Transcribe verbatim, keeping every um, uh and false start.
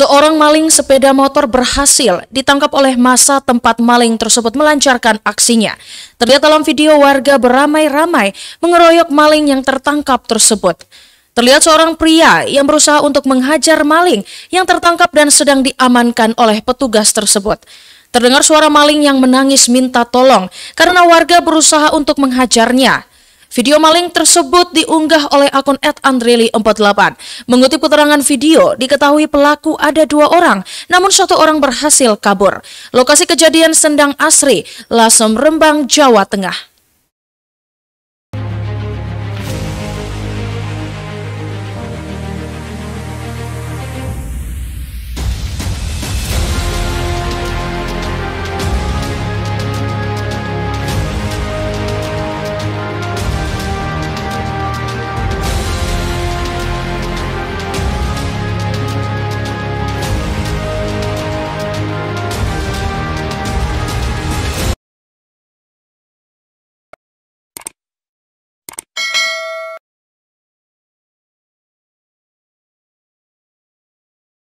Seorang maling sepeda motor berhasil ditangkap oleh massa tempat maling tersebut melancarkan aksinya. Terlihat dalam video warga beramai-ramai mengeroyok maling yang tertangkap tersebut. Terlihat seorang pria yang berusaha untuk menghajar maling yang tertangkap dan sedang diamankan oleh petugas tersebut. Terdengar suara maling yang menangis minta tolong karena warga berusaha untuk menghajarnya. Video maling tersebut diunggah oleh akun et andreli empat puluh delapan. Mengutip keterangan video, diketahui pelaku ada dua orang, namun satu orang berhasil kabur. Lokasi kejadian Sendang Asri, Lasem, Rembang, Jawa Tengah.